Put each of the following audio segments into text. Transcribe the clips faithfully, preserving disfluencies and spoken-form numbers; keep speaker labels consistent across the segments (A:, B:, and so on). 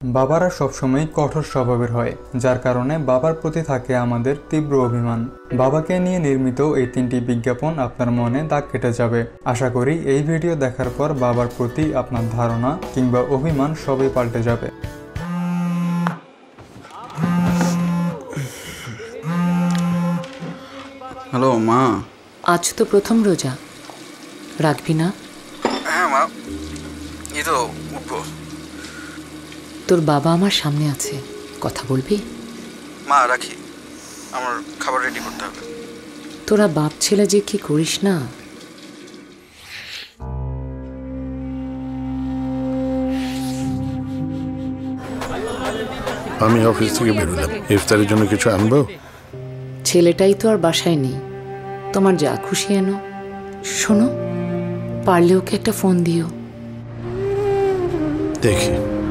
A: বাবারা সবসময় কঠোর স্বভাবের হয়, যার কারণে বাবার প্রতি থাকে আমাদের তীব্র অভিমান। বাবাকে নিয়ে নির্মিত এই তিনটি বিজ্ঞাপন আপনার মনে দাগ কেটে যাবে। আশা করি এই ভিডিও দেখার পর বাবার প্রতি আপনার ধারণা কিংবা অভিমান সবই পাল্টে যাবে।
B: হ্যালো মা,
C: আজ তো প্রথম রোজা, রাখবি না?
B: হ্যাঁ মা, এই তো উঠবো।
C: তোর বাবা আমার সামনে আছে, কথা বলবি?
B: মা রাখি, আমার খাবার রেডি করতে হবে।
C: তোরা বাপ ছেলে যে কি করিস না।
D: আমি অফিস থেকে বেরোলাম, ইফতারের জন্য কিছু আনবো?
C: ছেলেটাই তো আর বাসায় নেই, তোমার যা খুশি এনো। শোনো, পারলে ওকে একটা ফোন দিও।
D: দেখি।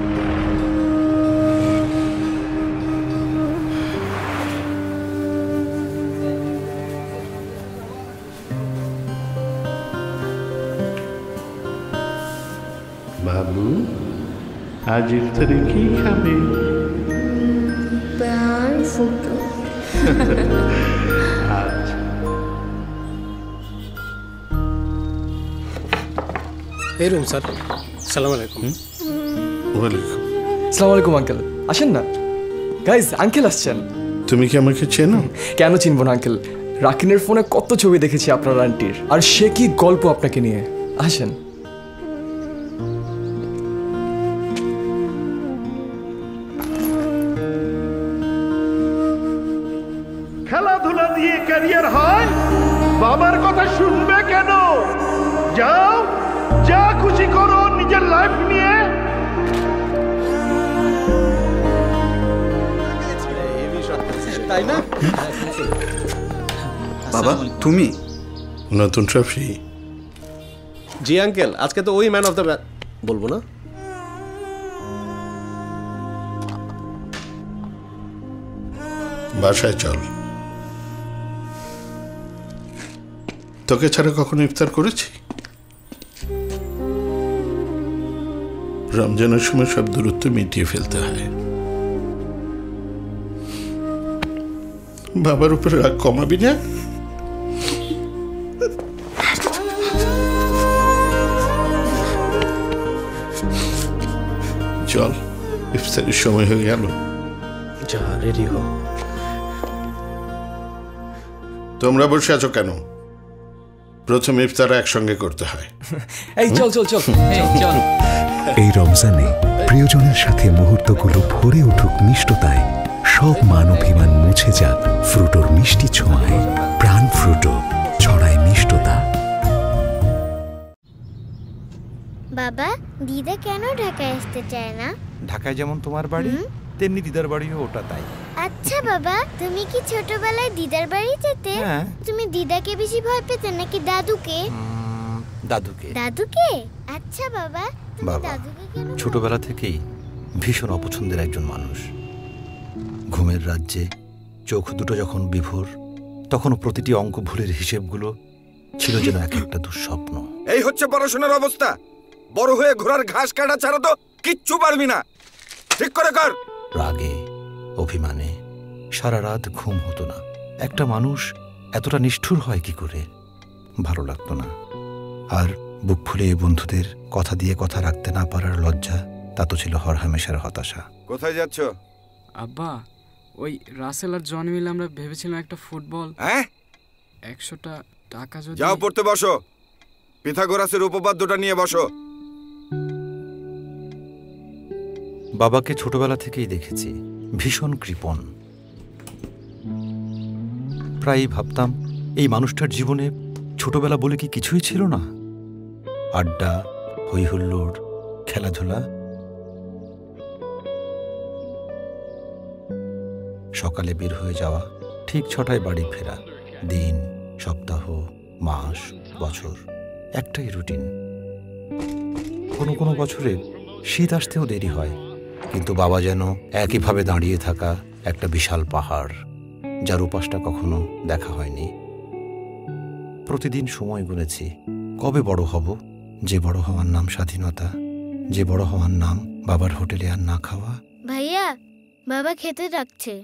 D: বাবু, আজ ইফতারে কি খাবে? আচ্ছা।
E: এই রুম স্যার। সালাম আলাইকুম।
D: ওয়ালাইকুম।
F: আসসালামু আলাইকুম আঙ্কেল, আসেন না। গাইজ, আঙ্কেল আসছেন।
D: তুমি কি আমাকে চেনো?
F: কেন চিনব না আঙ্কেল, রাকিনের ফোনে কত ছবি দেখেছি আপনার আন্টির, আর সে কি গল্প আপনাকে নিয়ে। আসেন।
G: খেলাধুলা দিয়ে ক্যারিয়ার হয়, বাবার কথা শুনবে কেন? যাও, যা খুশি করো নিজের লাইফ নিয়ে।
B: বাবা তুমি?
D: নতুন ট্রফি?
E: জি আঙ্কেল, আজকে তো ওই ম্যান অফ দ্য বলবো না।
D: বাসায় চল। তোকে ছাড়া কখনো ইফতার করেছি? রমজানের সময় সব দূরত্ব মিটিয়ে ফেলতে হয়। বাবার উপরে রাগ কমাবি না? চল, ইফতারের সময় হয়ে গেল।
E: যা, রেডি হো।
D: তোমরা বসে আছো কেন? প্রথম ইফতার একসঙ্গে করতে হয়।
F: এই চল চল চল চল।
H: এই রমজানে প্রিয়জনের সাথে মুহূর্তগুলো ভরে উঠুক মিষ্টতায়, সব মান অভিমান মুছে যাক ফ্রুটোর মিষ্টি ছোঁয়ায়। প্রাণ ফ্রুটো, ছড়ায় মিষ্টতা।
I: বাবা, দিদা কেন ঢাকায় আসতে চায় না?
J: ঢাকায় যেমন তোমার বাড়ি, তেমনি দিদার বাড়িও ওটা তাই।
I: আচ্ছা বাবা, তুমি কি ছোটবেলায় দিদার বাড়ি যেতে?
J: হ্যাঁ।
I: তুমি দিদাকে বেশি ভয় পেতে নাকি দাদুকে?
J: দাদুকে।
I: দাদুকে? আচ্ছা বাবা, তুমি
J: বাবা
I: দাদুকে কেন?
J: ছোটবেলা থেকেই ভীষণ অপছন্দের একজন মানুষ। ঘুমের রাজ্যে চোখ দুটো যখন বিভোর, তখন প্রতিটি অঙ্ক ভুলের হিসেবগুলো ছিল যেন এক একটা দুঃস্বপ্ন।
B: এই হচ্ছে পড়াশোনার অবস্থা। বড় হয়ে ঘোড়ার ঘাস কাটা ছাড়া তো কিচ্ছু পারবি না। ঠিক করে কর।
J: রাগে, অভিমানে সারা রাত ঘুম হতো না। একটা মানুষ এতটা নিষ্ঠুর হয় কি করে? ভালো লাগতো না। আর বুক ফুলিয়ে বন্ধুদের কথা দিয়ে কথা রাখতে না পারার লজ্জা, তা তো ছিল হরহামেশার হতাশা।
B: কোথায় যাচ্ছ?
K: আব্বা, ওই রাসেল আর জন মিলে আমরা ভেবেছিলাম একটা ফুটবল।
B: হ্যাঁ,
K: একশোটা টাকা যদি।
B: যাও পড়তে বসো। পিথাগোরাসের উপপাদ্যটা নিয়ে বসো।
J: বাবাকে ছোটবেলা থেকেই দেখেছি ভীষণ কৃপণ। প্রায়ই ভাবতাম, এই মানুষটার জীবনে ছোটবেলা বলে কি কিছুই ছিল না? আড্ডা, হই হুল্লোড়, খেলাধুলা। সকালে বের হয়ে যাওয়া, ঠিক ছটায় বাড়ি ফেরা। দিন, সপ্তাহ, মাস, বছর, একটাই রুটিন। কোনো কোনো বছরে শীত আসতেও দেরি হয়, কিন্তু বাবা যেন একইভাবে দাঁড়িয়ে থাকা একটা বিশাল পাহাড়, যার উপাসটা কখনো দেখা হয়নি। প্রতিদিন সময় গুনেছি, কবে বড় হব, যে বড় হওয়ার নাম স্বাধীনতা, যে বড় হওয়ার নাম বাবার হোটেলে আর না খাওয়া।
I: ভাইয়া, বাবা খেতে ডাকছে।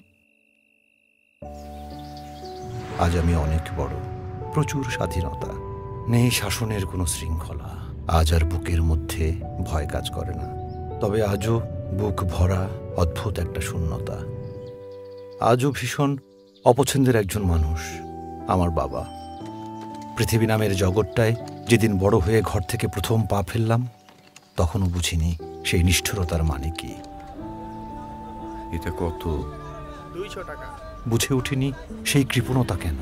J: আজ আমি অনেক বড়, প্রচুর স্বাধীনতা, নেই শাসনের কোনো শৃঙ্খলা। আজ আর বুকের মধ্যে ভয় কাজ করে না, তবে আজও বুক ভরা অদ্ভুত একটা শূন্যতা। আজও ভীষণ অপছন্দের একজন মানুষ আমার বাবা। পৃথিবী নামের জগৎটায় যেদিন বড় হয়ে ঘর থেকে প্রথম পা ফেললাম, তখনও বুঝিনি সেই নিষ্ঠুরতার মানে কি।
B: এটা কত?
J: দুইশো টাকা। বুঝে উঠিনি সেই কৃপণতা কেন।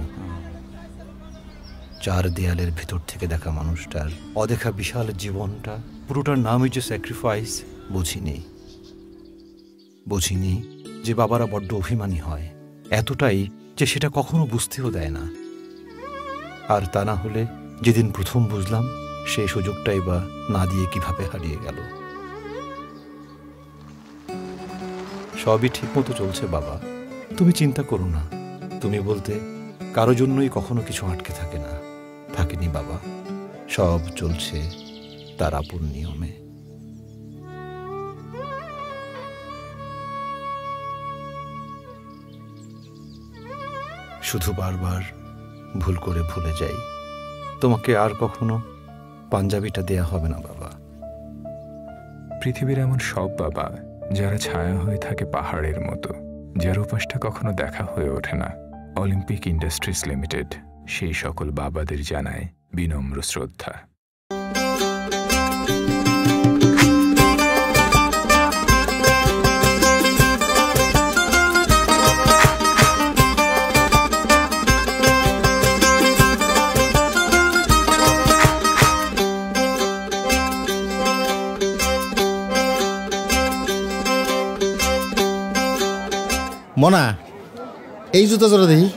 J: চার দেয়ালের ভেতর থেকে দেখা মানুষটার অদেখা বিশাল জীবনটা, পুরোটার নামই যে স্যাক্রিফাইস, বুঝিনি। বুঝিনি যে বাবারা বড্ড অভিমানী হয়, এতটাই যে সেটা কখনো বুঝতেও দেয় না। আর তা না হলে যেদিন প্রথম বুঝলাম, সেই সুযোগটাই বা না দিয়ে কিভাবে হারিয়ে গেল। সবই ঠিক মতো চলছে বাবা, তুমি চিন্তা করো না। তুমি বলতে কারো জন্যই কখনো কিছু আটকে থাকে না। থাকেনি বাবা, সব চলছে তার আপন নিয়মে। শুধু বারবার ভুল করে ভুলে যাই, তোমাকে আর কখনো পাঞ্জাবিটা দেয়া হবে না বাবা।
L: পৃথিবীর এমন সব বাবা যারা ছায়া হয়ে থাকে পাহাড়ের মতো, যার উপাসটা কখনো দেখা হয়ে ওঠে না। অলিম্পিক ইন্ডাস্ট্রিজ লিমিটেড সেই সকল বাবাদের জানায় বিনম্র শ্রদ্ধা।
M: মনা, এই জুতা জোড়া দেখি।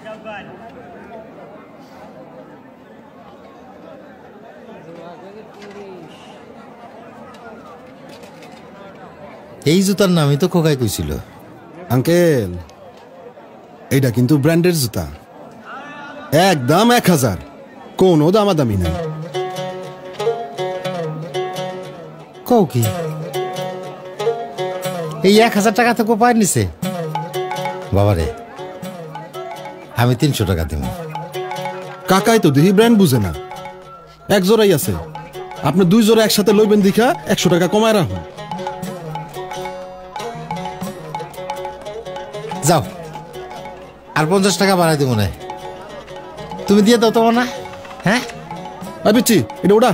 M: এই জুতার নামই তো খোকাই কইছিল।
N: আঙ্কেল, এইটা কিন্তু ব্র্যান্ডের জুতা, একদম এক হাজার, কোনো দামাদামি নাই।
M: কও কি? এই এক হাজার টাকা তো কোপায় নিছে। বাবারে, আমি তিনশো টাকা দেব।
N: কাকাই তো দেখি ব্র্যান্ড বুঝে না, এক জোড়াই আছে, আপনি দুই জোড়া একসাথে লইবেন দেখা একশো টাকা কমায় রাখুন।
M: যাও, আর পঞ্চাশ টাকা বাড়াই দেবো না, তুমি দিয়ে দাও তোমার না। হ্যাঁ
N: পিচ্ছি, এটা ওটা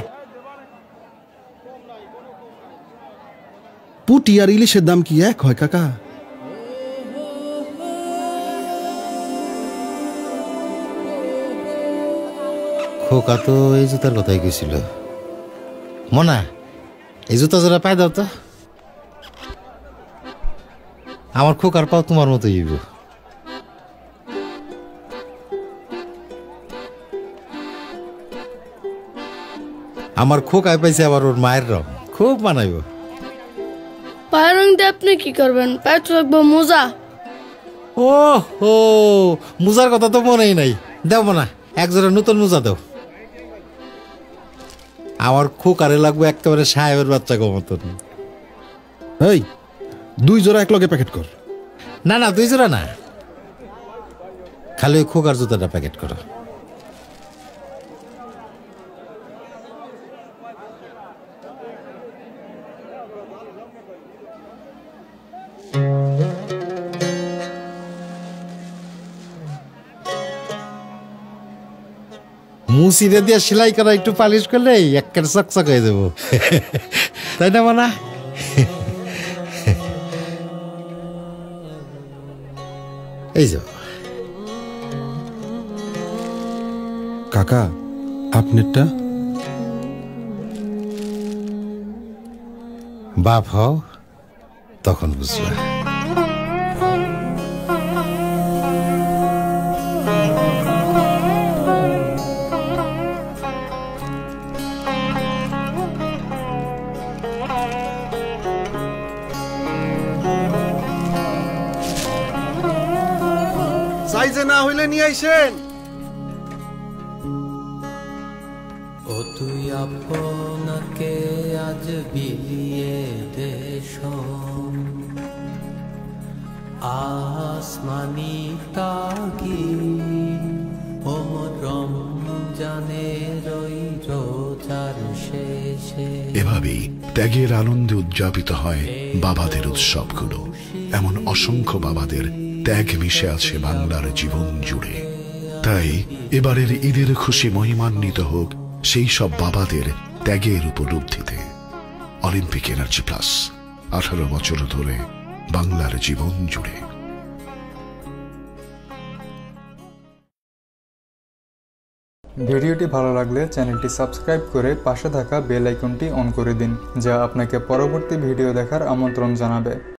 N: পুটি আর ইলিশের দাম কি এক হয় কাকা?
M: খোকা তো এই জুতার কথাই কইছিল। মনা, এই জুতা জোড়া পাই দাও তো। আমার খোকার পাও তোমার মতো হইব। আমার খোকায় পাইছে আবার ওর মায়ের রং, খুব মানাইব।
O: পায়ের রং দিয়ে আপনি কি করবেন? পায়ে তো রাখবো মোজা।
M: ও হো, মোজার কথা তো মনেই নাই। দেব না, এক জোড়া নতুন মোজা দাও। আমার খোকারে লাগবে একেবারে সাহেবের বাচ্চা গো মতন।
N: এই দুই জোড়া এক লগে প্যাকেট কর।
M: না না, দুই জোড়া না, খালি ওই খোকার জুতাটা প্যাকেট করো। মুসিরে দিয়ে সেলাই করা একটু পালিশ করলে একেবারে চকচক হয়ে যাবো, তাই না মানা? এই যে
N: কাকা, আপনারটা
M: বাপ হও তখন বুঝবা।
G: সাইজে না হইলে নিয়ে আইসেন।
P: ও তুই আপনাকে আজ বিলিয়ে দেশ আসমানি তাগি ওমরম জানের ওই রোজার শেষে।
H: এভাবেই ত্যাগের আনন্দে উদযাপিত হয় বাবাদের উৎসবগুলো। এমন অসংখ্য বাবাদের ত্যাগ মিশে আছে বাংলার জীবন জুড়ে। তাই এবারের ঈদের খুশি মহিমান্বিত হোক সেই সব বাবাদের ত্যাগের উপলব্ধিতে। অলিম্পিক এনার্জি প্লাস, আঠারো বছর ধরে বাংলার জীবন জুড়ে।
A: ভিডিওটি ভালো লাগলে চ্যানেলটি সাবস্ক্রাইব করে পাশে থাকা বেল আইকনটি অন করে দিন, যা আপনাকে পরবর্তী ভিডিও দেখার আমন্ত্রণ জানাবে।